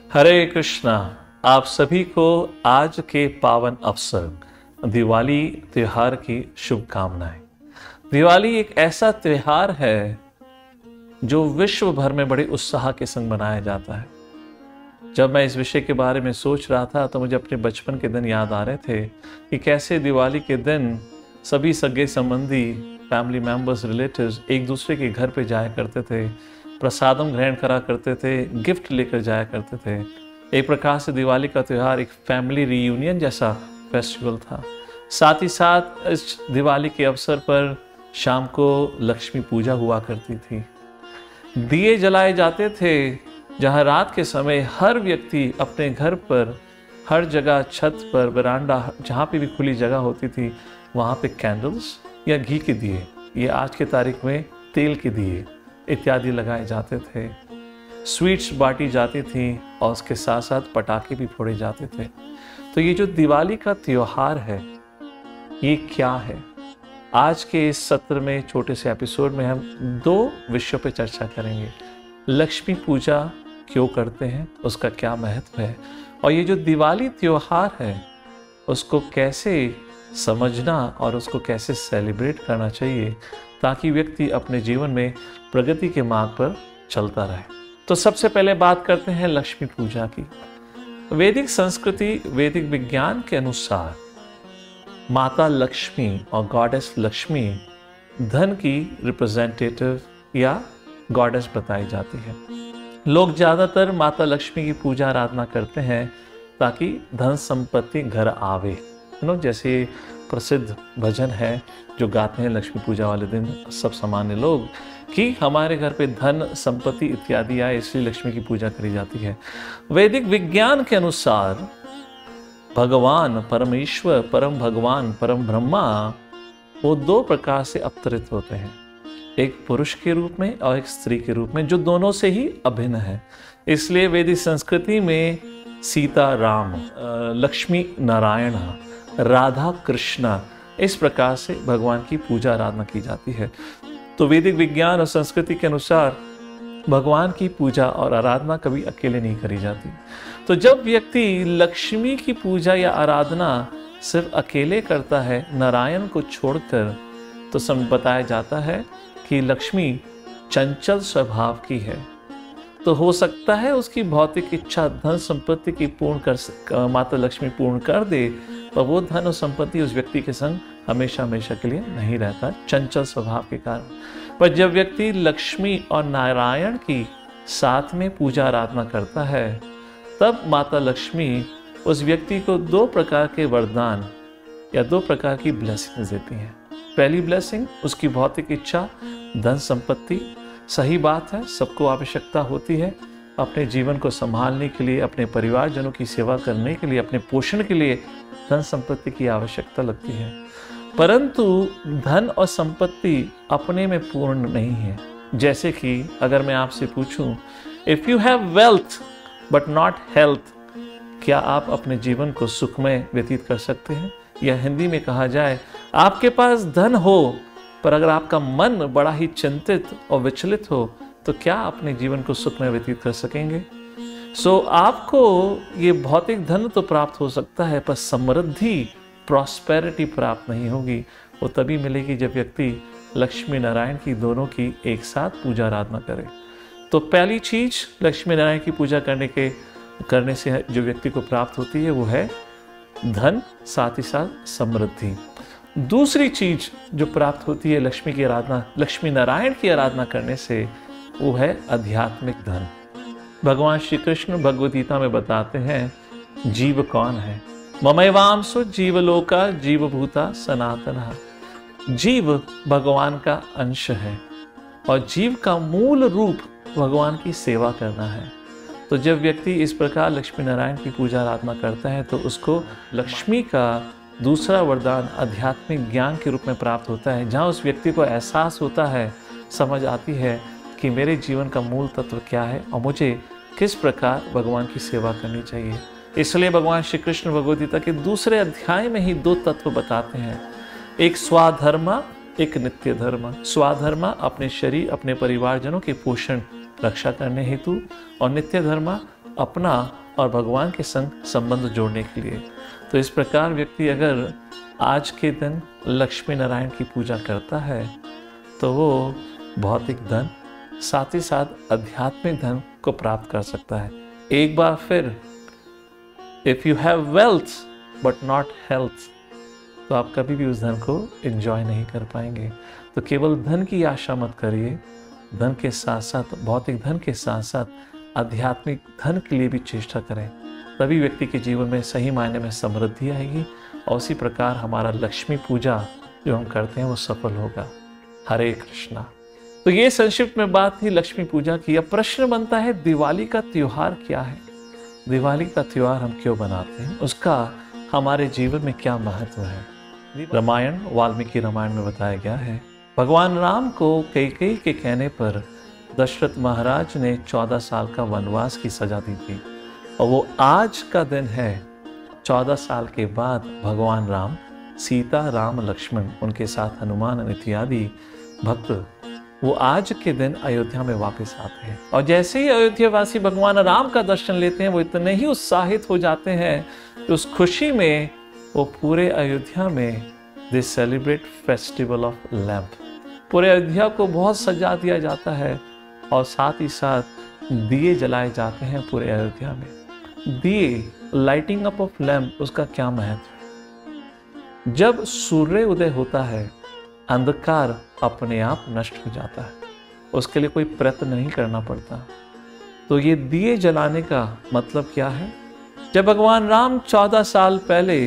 हरे कृष्णा। आप सभी को आज के पावन अवसर दिवाली त्योहार की शुभकामनाएं। दिवाली एक ऐसा त्योहार है जो विश्व भर में बड़े उत्साह के संग मनाया जाता है। जब मैं इस विषय के बारे में सोच रहा था तो मुझे अपने बचपन के दिन याद आ रहे थे कि कैसे दिवाली के दिन सभी सगे संबंधी, फैमिली मेंबर्स, रिलेटिव्स एक दूसरे के घर पे जाया करते थे, प्रसादम ग्रहण करा करते थे, गिफ्ट लेकर जाया करते थे। एक प्रकार से दिवाली का त्यौहार एक फैमिली रीयूनियन जैसा फेस्टिवल था। साथ ही साथ इस दिवाली के अवसर पर शाम को लक्ष्मी पूजा हुआ करती थी, दिए जलाए जाते थे, जहां रात के समय हर व्यक्ति अपने घर पर, हर जगह, छत पर, बरांडा, जहाँ पे भी खुली जगह होती थी वहाँ पे कैंडल्स या घी के दिए, ये आज के तारीख में तेल के दिए इत्यादि लगाए जाते थे। स्वीट्स बांटी जाती थी और उसके साथ साथ पटाखे भी फोड़े जाते थे। तो ये जो दिवाली का त्योहार है ये क्या है? आज के इस सत्र में, छोटे से एपिसोड में हम दो विषयों पर चर्चा करेंगे। लक्ष्मी पूजा क्यों करते हैं, उसका क्या महत्व है, और ये जो दिवाली त्योहार है उसको कैसे समझना और उसको कैसे सेलिब्रेट करना चाहिए ताकि व्यक्ति अपने जीवन में प्रगति के मार्ग पर चलता रहे। तो सबसे पहले बात करते हैं लक्ष्मी पूजा की। वैदिक संस्कृति, वैदिक विज्ञान के अनुसार माता लक्ष्मी और गॉडेस लक्ष्मी धन की रिप्रेजेंटेटिव या गॉडेस बताई जाती है। लोग ज़्यादातर माता लक्ष्मी की पूजा आराधना करते हैं ताकि धन संपत्ति घर आवे। जैसे प्रसिद्ध भजन है जो गाते हैं लक्ष्मी पूजा वाले दिन सब सामान्य लोग कि हमारे घर पे धन संपत्ति इत्यादि आए, इसलिए लक्ष्मी की पूजा करी जाती है। वैदिक विज्ञान के अनुसार भगवान, परमेश्वर, परम भगवान, परम ब्रह्मा वो दो प्रकार से अवतरित होते हैं, एक पुरुष के रूप में और एक स्त्री के रूप में, जो दोनों से ही अभिन्न है। इसलिए वैदिक संस्कृति में सीता राम, लक्ष्मी नारायण, राधा कृष्णा, इस प्रकार से भगवान की पूजा आराधना की जाती है। तो वैदिक विज्ञान और संस्कृति के अनुसार भगवान की पूजा और आराधना कभी अकेले नहीं करी जाती। तो जब व्यक्ति लक्ष्मी की पूजा या आराधना सिर्फ अकेले करता है, नारायण को छोड़कर, तो बताया जाता है कि लक्ष्मी चंचल स्वभाव की है। तो हो सकता है उसकी भौतिक इच्छा धन संपत्ति की माता लक्ष्मी पूर्ण कर दे, पर वो धन और संपत्ति उस व्यक्ति के संग हमेशा हमेशा के लिए नहीं रहता, चंचल स्वभाव के कारण। पर जब व्यक्ति लक्ष्मी और नारायण की साथ में पूजा आराधना करता है, तब माता लक्ष्मी उस व्यक्ति को दो प्रकार के वरदान या दो प्रकार की ब्लेसिंग्स देती हैं। पहली ब्लेसिंग उसकी भौतिक इच्छा धन संपत्ति। सही बात है, सबको आवश्यकता होती है अपने जीवन को संभालने के लिए, अपने परिवारजनों की सेवा करने के लिए, अपने पोषण के लिए धन संपत्ति की आवश्यकता लगती है। परंतु धन और संपत्ति अपने में पूर्ण नहीं है। जैसे कि अगर मैं आपसे पूछूं, if you have wealth but not health, क्या आप अपने जीवन को सुखमय व्यतीत कर सकते हैं? या हिंदी में कहा जाए, आपके पास धन हो पर अगर आपका मन बड़ा ही चिंतित और विचलित हो तो क्या अपने जीवन को सुखमय व्यतीत कर सकेंगे? आपको ये भौतिक धन तो प्राप्त हो सकता है, पर समृद्धि, प्रॉस्पेरिटी प्राप्त नहीं होगी। वो तभी मिलेगी जब व्यक्ति लक्ष्मी नारायण की दोनों की एक साथ पूजा आराधना करे। तो पहली चीज लक्ष्मी नारायण की पूजा करने से जो व्यक्ति को प्राप्त होती है वो है धन, साथ ही साथ समृद्धि। दूसरी चीज जो प्राप्त होती है लक्ष्मी नारायण की आराधना करने से, वो है आध्यात्मिक धन। भगवान श्री कृष्ण भगवद गीता में बताते हैं जीव कौन है। ममैवांसो जीवलोका जीवभूता सनातनः। जीव भगवान का अंश है और जीव का मूल रूप भगवान की सेवा करना है। तो जब व्यक्ति इस प्रकार लक्ष्मी नारायण की पूजा आराधना करता है तो उसको लक्ष्मी का दूसरा वरदान आध्यात्मिक ज्ञान के रूप में प्राप्त होता है, जहाँ उस व्यक्ति को एहसास होता है, समझ आती है कि मेरे जीवन का मूल तत्व क्या है और मुझे किस प्रकार भगवान की सेवा करनी चाहिए। इसलिए भगवान श्री कृष्ण भगवद गीता के दूसरे अध्याय में ही दो तत्व बताते हैं, एक स्वाधर्म, एक नित्य धर्म। स्वाधर्म अपने शरीर, अपने परिवारजनों के पोषण रक्षा करने हेतु, और नित्य धर्म अपना और भगवान के संग संबंध जोड़ने के लिए। तो इस प्रकार व्यक्ति अगर आज के दिन लक्ष्मी नारायण की पूजा करता है तो वो भौतिक धन साथ ही साथ आध्यात्मिक धन को प्राप्त कर सकता है। एक बार फिर, if you have wealth but not health, तो आप कभी भी उस धन को एंजॉय नहीं कर पाएंगे। तो केवल धन की आशा मत करिए, धन के साथ साथ, भौतिक धन के साथ साथ आध्यात्मिक धन के लिए भी चेष्टा करें, तभी व्यक्ति के जीवन में सही मायने में समृद्धि आएगी और उसी प्रकार हमारा लक्ष्मी पूजा जो हम करते हैं वो सफल होगा। हरे कृष्णा। तो ये संक्षिप्त में बात थी लक्ष्मी पूजा की। अब प्रश्न बनता है, दिवाली का त्योहार क्या है? दिवाली का त्योहार हम क्यों बनाते हैं, उसका हमारे जीवन में क्या महत्व है? रामायण, वाल्मीकि रामायण में बताया गया है, भगवान राम को कैकेयी के कहने पर दशरथ महाराज ने 14 साल का वनवास की सजा दी थी और वो आज का दिन है। 14 साल के बाद भगवान राम, सीता, राम, लक्ष्मण, उनके साथ हनुमान इत्यादि भक्त, वो आज के दिन अयोध्या में वापस आते हैं और जैसे ही अयोध्या वासी भगवान राम का दर्शन लेते हैं वो इतने ही उत्साहित हो जाते हैं कि उस खुशी में वो पूरे अयोध्या में they celebrate festival of lamp. पूरे अयोध्या को बहुत सजा दिया जाता है और साथ ही साथ दिए जलाए जाते हैं पूरे अयोध्या में। दिए, लाइटिंग अप ऑफ लैम्प, उसका क्या महत्व है? जब सूर्य उदय होता है अंधकार अपने आप नष्ट हो जाता है, उसके लिए कोई प्रयत्न नहीं करना पड़ता। तो ये दिए जलाने का मतलब क्या है? जब भगवान राम 14 साल पहले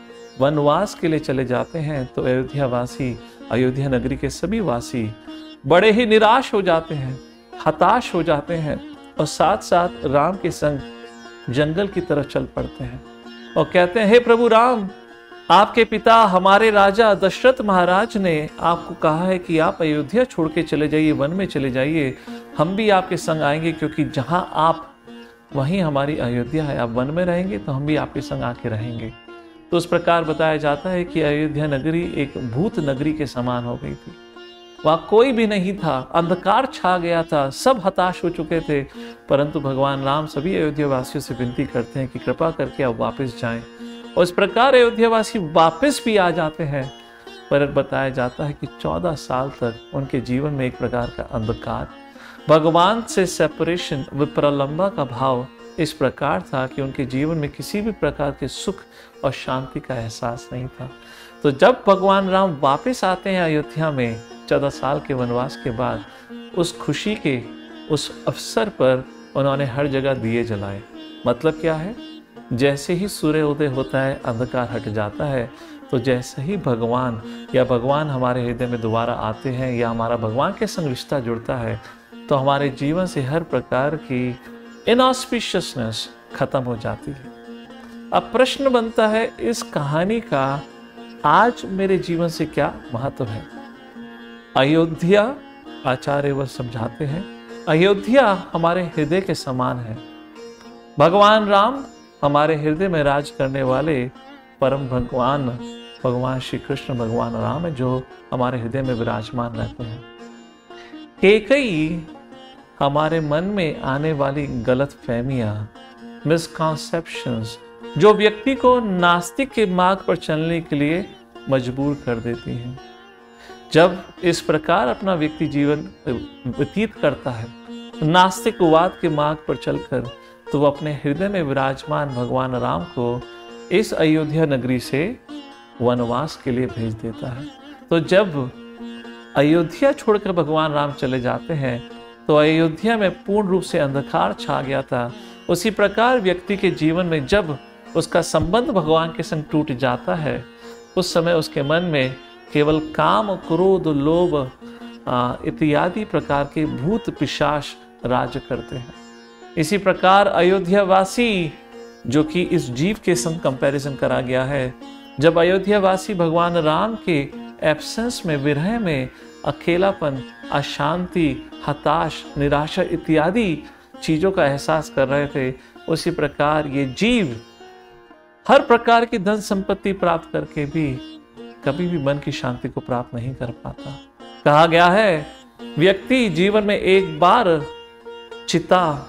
वनवास के लिए चले जाते हैं तो अयोध्या वासी, अयोध्या नगरी के सभी वासी बड़े ही निराश हो जाते हैं, हताश हो जाते हैं और साथ साथ राम के संग जंगल की तरफ चल पड़ते हैं और कहते हैं, हे प्रभु राम, आपके पिता हमारे राजा दशरथ महाराज ने आपको कहा है कि आप अयोध्या छोड़ के चले जाइए, वन में चले जाइए, हम भी आपके संग आएंगे क्योंकि जहां आप वहीं हमारी अयोध्या है, आप वन में रहेंगे तो हम भी आपके संग आके रहेंगे। तो उस प्रकार बताया जाता है कि अयोध्या नगरी एक भूत नगरी के समान हो गई थी। वहाँ कोई भी नहीं था, अंधकार छा गया था, सब हताश हो चुके थे, परंतु भगवान राम सभी अयोध्या वासियों से विनती करते हैं कि कृपा करके आप वापस जाएं और इस प्रकार अयोध्यावासी वापस भी आ जाते हैं। पर बताया जाता है कि 14 साल तक उनके जीवन में एक प्रकार का अंधकार, भगवान से सेपरेशन, विप्रलंबा का भाव इस प्रकार था कि उनके जीवन में किसी भी प्रकार के सुख और शांति का एहसास नहीं था। तो जब भगवान राम वापस आते हैं अयोध्या में 14 साल के वनवास के बाद, उस खुशी के उस अवसर पर उन्होंने हर जगह दिए जलाए। मतलब क्या है? जैसे ही सूर्य उदय होता है अंधकार हट जाता है, तो जैसे ही भगवान या भगवान हमारे हृदय में दोबारा आते हैं या हमारा भगवान के संग रिश्ता जुड़ता है, तो हमारे जीवन से हर प्रकार की इनऑस्पिशियसनेस खत्म हो जाती है। अब प्रश्न बनता है, इस कहानी का आज मेरे जीवन से क्या महत्व है? अयोध्या, आचार्य वह समझाते हैं, अयोध्या हमारे हृदय के समान है। भगवान राम हमारे हृदय में राज करने वाले परम भगवान श्री कृष्ण भगवान राम है, जो हमारे हृदय में विराजमान रहते हैं। कैकेयी हमारे मन में आने वाली गलत फहमियां, मिसकॉन्सेप्शंस, जो व्यक्ति को नास्तिक के मार्ग पर चलने के लिए मजबूर कर देती हैं। जब इस प्रकार अपना व्यक्ति जीवन व्यतीत करता है नास्तिकवाद के मार्ग पर चलकर, तो वो अपने हृदय में विराजमान भगवान राम को इस अयोध्या नगरी से वनवास के लिए भेज देता है। तो जब अयोध्या छोड़कर भगवान राम चले जाते हैं तो अयोध्या में पूर्ण रूप से अंधकार छा गया था। उसी प्रकार व्यक्ति के जीवन में जब उसका संबंध भगवान के संग टूट जाता है, उस समय उसके मन में केवल काम, क्रोध, लोभ इत्यादि प्रकार के भूत पिशाच राज करते हैं। इसी प्रकार अयोध्यावासी, जो कि इस जीव के संग कंपैरिजन करा गया है, जब अयोध्यावासी भगवान राम के एब्सेंस में, विरह में, अकेलापन, अशांति, हताश, निराशा इत्यादि चीजों का एहसास कर रहे थे, उसी प्रकार ये जीव हर प्रकार की धन संपत्ति प्राप्त करके भी कभी भी मन की शांति को प्राप्त नहीं कर पाता। कहा गया है, व्यक्ति जीवन में एक बार चिता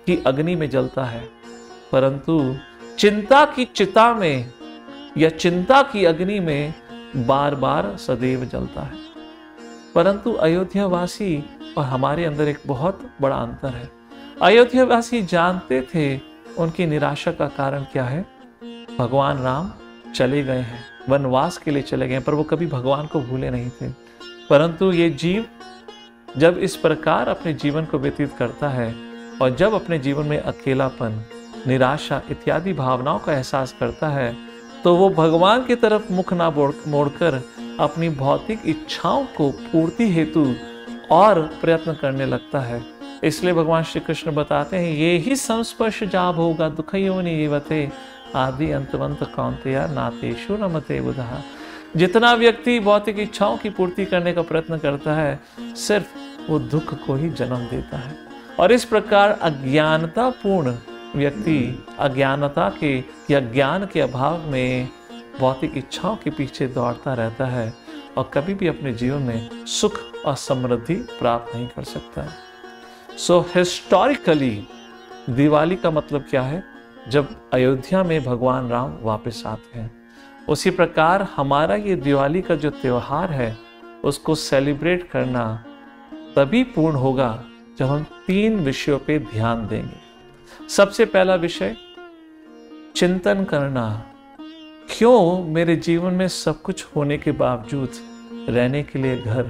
की अग्नि में जलता है, परंतु चिंता की चिता में या चिंता की अग्नि में बार बार सदैव जलता है। परंतु अयोध्यावासी और हमारे अंदर एक बहुत बड़ा अंतर है। अयोध्यावासी जानते थे उनकी निराशा का कारण क्या है। भगवान राम चले गए हैं, वनवास के लिए चले गए, पर वो कभी भगवान को भूले नहीं थे। परंतु ये जीव जब इस प्रकार अपने जीवन को व्यतीत करता है और जब अपने जीवन में अकेलापन, निराशा इत्यादि भावनाओं का एहसास करता है, तो वो भगवान की तरफ मुख ना मोड़कर अपनी भौतिक इच्छाओं को पूर्ति हेतु और प्रयत्न करने लगता है। इसलिए भगवान श्री कृष्ण बताते हैं, ये ही संस्पर्श जाब होगा दुखयो निवते आदि अंतवंत कौन्तेय नातेषु रमते बुधा। जितना व्यक्ति भौतिक इच्छाओं की पूर्ति करने का प्रयत्न करता है, सिर्फ वो दुख को ही जन्म देता है। और इस प्रकार अज्ञानता पूर्ण व्यक्ति अज्ञानता के या ज्ञान के अभाव में भौतिक इच्छाओं के पीछे दौड़ता रहता है और कभी भी अपने जीवन में सुख और समृद्धि प्राप्त नहीं कर सकता है। सो हिस्टोरिकली दिवाली का मतलब क्या है? जब अयोध्या में भगवान राम वापस आते हैं। उसी प्रकार हमारा ये दिवाली का जो त्योहार है, उसको सेलिब्रेट करना तभी पूर्ण होगा जब हम 3 विषयों पे ध्यान देंगे। सबसे पहला विषय चिंतन करना, क्यों मेरे जीवन में सब कुछ होने के बावजूद रहने के लिए घर,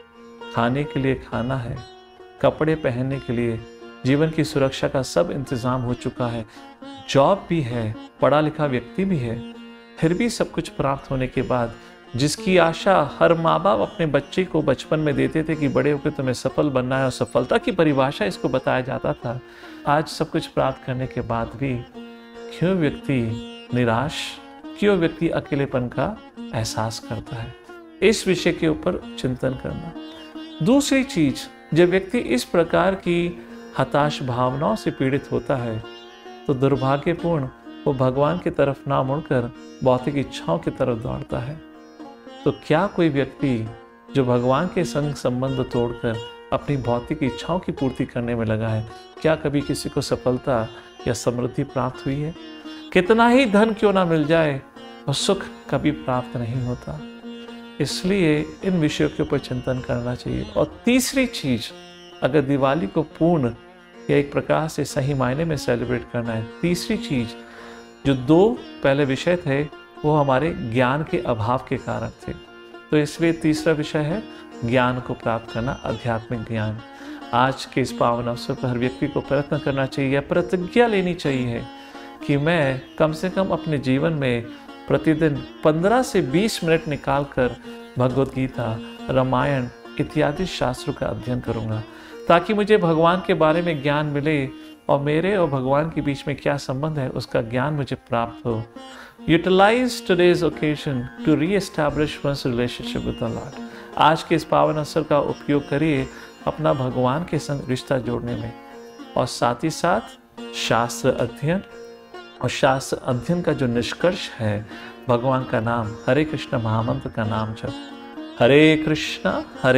खाने के लिए खाना है, कपड़े पहनने के लिए, जीवन की सुरक्षा का सब इंतजाम हो चुका है, जॉब भी है, पढ़ा लिखा व्यक्ति भी है, फिर भी सब कुछ प्राप्त होने के बाद जिसकी आशा हर माँ बाप अपने बच्चे को बचपन में देते थे कि बड़े होकर तुम्हें सफल बनना है और सफलता की परिभाषा इसको बताया जाता था, आज सब कुछ प्राप्त करने के बाद भी क्यों व्यक्ति निराश, क्यों व्यक्ति अकेलेपन का एहसास करता है? इस विषय के ऊपर चिंतन करना। दूसरी चीज, जब व्यक्ति इस प्रकार की हताश भावनाओं से पीड़ित होता है तो दुर्भाग्यपूर्ण वो भगवान की तरफ ना मुड़कर भौतिक इच्छाओं की तरफ दौड़ता है। तो क्या कोई व्यक्ति जो भगवान के संग संबंध तोड़कर अपनी भौतिक इच्छाओं की पूर्ति करने में लगा है, क्या कभी किसी को सफलता या समृद्धि प्राप्त हुई है? कितना ही धन क्यों ना मिल जाए, और सुख कभी प्राप्त नहीं होता। इसलिए इन विषयों के ऊपर चिंतन करना चाहिए। और तीसरी चीज, अगर दिवाली को पूर्ण या एक प्रकार से सही मायने में सेलिब्रेट करना है, तीसरी चीज, जो 2 पहले विषय थे वो हमारे ज्ञान के अभाव के कारण थे, तो इसलिए तीसरा विषय है ज्ञान को प्राप्त करना, आध्यात्मिक ज्ञान। आज के इस पावन अवसर पर हर व्यक्ति को प्रयत्न करना चाहिए, प्रतिज्ञा लेनी चाहिए कि मैं कम से कम अपने जीवन में प्रतिदिन 15 से 20 मिनट निकालकर भगवद गीता, रामायण इत्यादि शास्त्रों का अध्ययन करूंगा, ताकि मुझे भगवान के बारे में ज्ञान मिले और मेरे और भगवान के बीच में क्या संबंध है उसका ज्ञान मुझे प्राप्त हो। Utilise today's occasion to reestablish one's relationship with the Lord. आज के इस पावन अवसर का उपयोग करिए अपना भगवान के संग रिश्ता जोड़ने में, और साथ ही साथ शास्त्र अध्ययन, और शास्त्र अध्ययन का जो निष्कर्ष है भगवान का नाम, हरे कृष्ण महामंत्र का नाम जप, हरे कृष्ण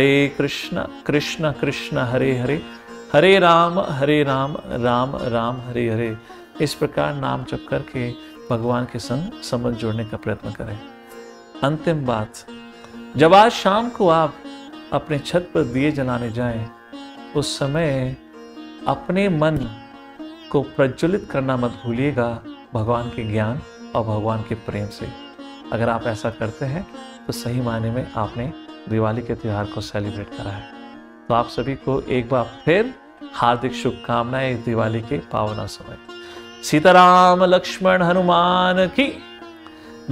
कृष्ण कृष्ण हरे हरे, हरे राम राम राम हरे हरे। इस प्रकार नाम जप करके भगवान के संग संबंध जोड़ने का प्रयत्न करें। अंतिम बात, जब आज शाम को आप अपने छत पर दिए जलाने जाएं, उस समय अपने मन को प्रज्वलित करना मत भूलिएगा भगवान के ज्ञान और भगवान के प्रेम से। अगर आप ऐसा करते हैं तो सही मायने में आपने दिवाली के त्यौहार को सेलिब्रेट करा है। तो आप सभी को एक बार फिर हार्दिक शुभकामनाएं इस दिवाली के पावन अवसर में। सीताराम लक्ष्मण हनुमान की,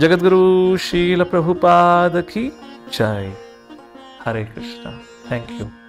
जगतगुरु श्रील प्रभुपाद की जय। हरे कृष्णा। Thank you.